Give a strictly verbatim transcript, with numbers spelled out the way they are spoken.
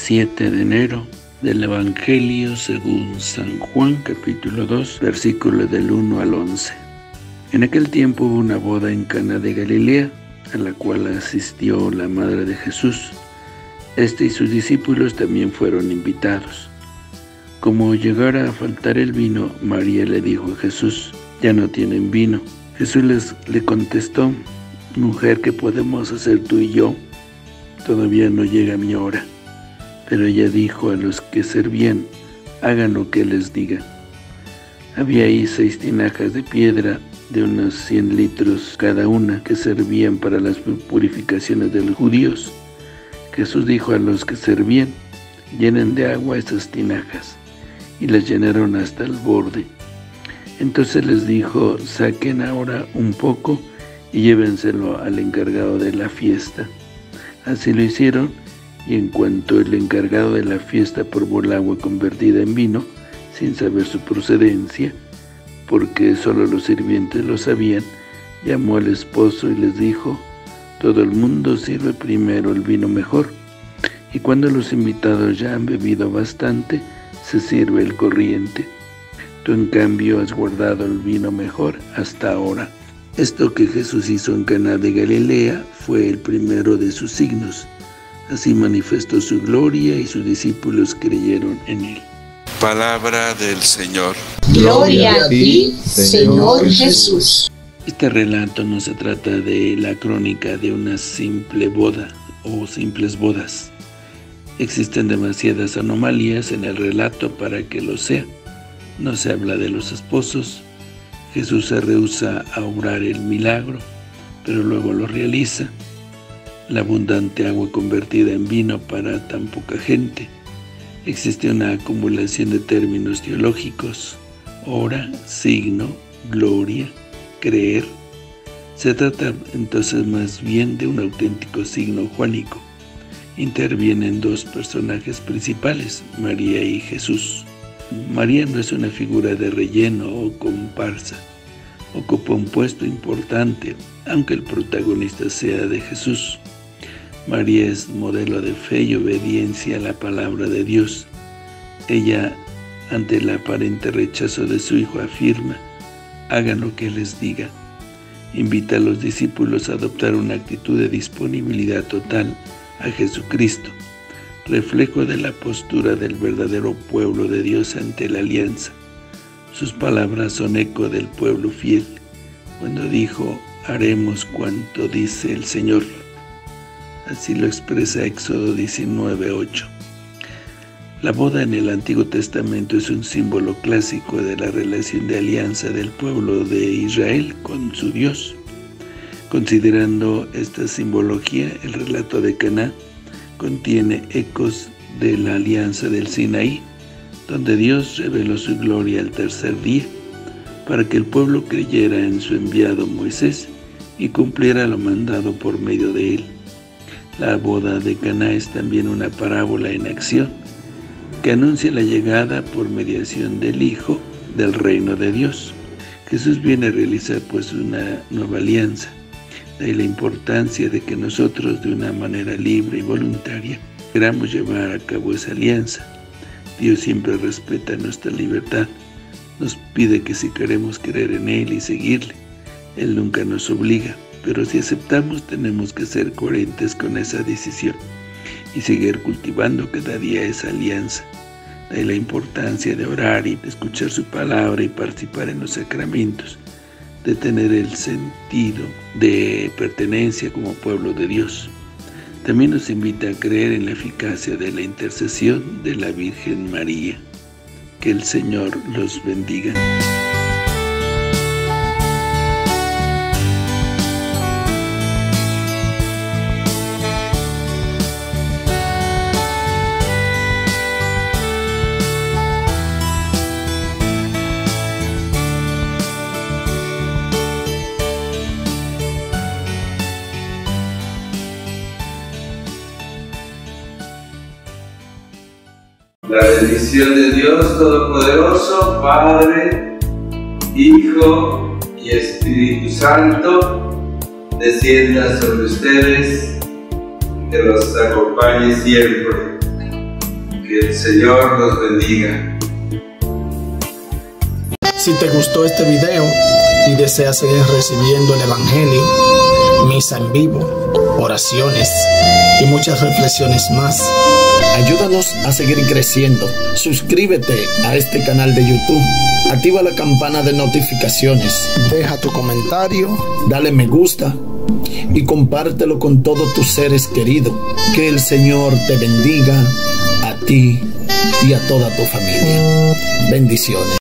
siete de enero del Evangelio según San Juan, capítulo dos, versículos del uno al once. En aquel tiempo hubo una boda en Caná de Galilea, a la cual asistió la madre de Jesús. Este y sus discípulos también fueron invitados. Como llegara a faltar el vino, María le dijo a Jesús: «Ya no tienen vino». Jesús les, le contestó: «Mujer, ¿qué podemos hacer tú y yo? Todavía no llega mi hora». Pero ella dijo a los que servían: «Hagan lo que les diga». Había ahí seis tinajas de piedra de unos cien litros cada una, que servían para las purificaciones de los judíos. Jesús dijo a los que servían: «Llenen de agua estas tinajas», y las llenaron hasta el borde. Entonces les dijo: «Saquen ahora un poco y llévenselo al encargado de la fiesta». Así lo hicieron, y en cuanto el encargado de la fiesta probó el agua convertida en vino, sin saber su procedencia, porque solo los sirvientes lo sabían, llamó al esposo y les dijo: «Todo el mundo sirve primero el vino mejor, y cuando los invitados ya han bebido bastante, se sirve el corriente. Tú en cambio has guardado el vino mejor hasta ahora». Esto que Jesús hizo en Caná de Galilea fue el primero de sus signos. Así manifestó su gloria y sus discípulos creyeron en él. Palabra del Señor. Gloria a ti, Señor Jesús. Este relato no se trata de la crónica de una simple boda o simples bodas. Existen demasiadas anomalías en el relato para que lo sea. No se habla de los esposos. Jesús se rehúsa a obrar el milagro, pero luego lo realiza. La abundante agua convertida en vino para tan poca gente. Existe una acumulación de términos teológicos: hora, signo, gloria, creer. Se trata entonces más bien de un auténtico signo juánico. Intervienen dos personajes principales, María y Jesús. María no es una figura de relleno o comparsa. Ocupa un puesto importante, aunque el protagonista sea de Jesús. María es modelo de fe y obediencia a la palabra de Dios. Ella, ante el aparente rechazo de su hijo, afirma: «Hagan lo que les diga». Invita a los discípulos a adoptar una actitud de disponibilidad total a Jesucristo, reflejo de la postura del verdadero pueblo de Dios ante la alianza. Sus palabras son eco del pueblo fiel, cuando dijo: «Haremos cuanto dice el Señor». Así lo expresa Éxodo diecinueve, ocho. La boda en el Antiguo Testamento es un símbolo clásico de la relación de alianza del pueblo de Israel con su Dios. Considerando esta simbología, el relato de Caná contiene ecos de la alianza del Sinaí, donde Dios reveló su gloria al tercer día, para que el pueblo creyera en su enviado Moisés y cumpliera lo mandado por medio de él. La boda de Caná es también una parábola en acción, que anuncia la llegada por mediación del Hijo del reino de Dios. Jesús viene a realizar pues una nueva alianza. De ahí la importancia de que nosotros, de una manera libre y voluntaria, queramos llevar a cabo esa alianza. Dios siempre respeta nuestra libertad. Nos pide que si queremos creer en Él y seguirle, Él nunca nos obliga, pero si aceptamos tenemos que ser coherentes con esa decisión y seguir cultivando cada día esa alianza. De ahí la importancia de orar y de escuchar su palabra y participar en los sacramentos, de tener el sentido de pertenencia como pueblo de Dios. También nos invita a creer en la eficacia de la intercesión de la Virgen María. Que el Señor los bendiga. La bendición de Dios Todopoderoso, Padre, Hijo y Espíritu Santo, descienda sobre ustedes, que los acompañe siempre. Que el Señor los bendiga. Si te gustó este video y deseas seguir recibiendo el Evangelio, misa en vivo, oraciones y muchas reflexiones más, ayúdanos a seguir creciendo. Suscríbete a este canal de YouTube, activa la campana de notificaciones, deja tu comentario, dale me gusta y compártelo con todos tus seres queridos. Que el Señor te bendiga a ti y a toda tu familia. Bendiciones.